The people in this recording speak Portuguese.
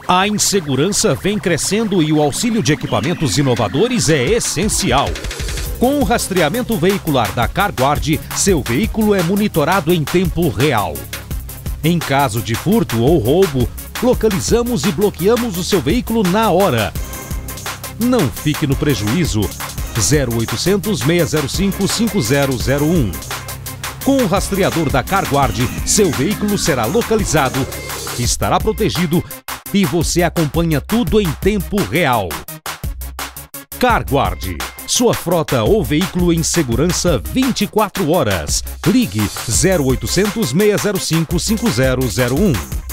A insegurança vem crescendo e o auxílio de equipamentos inovadores é essencial. Com o rastreamento veicular da CarGuard, seu veículo é monitorado em tempo real. Em caso de furto ou roubo, localizamos e bloqueamos o seu veículo na hora. Não fique no prejuízo. 0800 605 5001. Com o rastreador da CarGuard, seu veículo será localizado, estará protegido e você acompanha tudo em tempo real. CarGuard, sua frota ou veículo em segurança 24 horas. Ligue 0800 605 5001.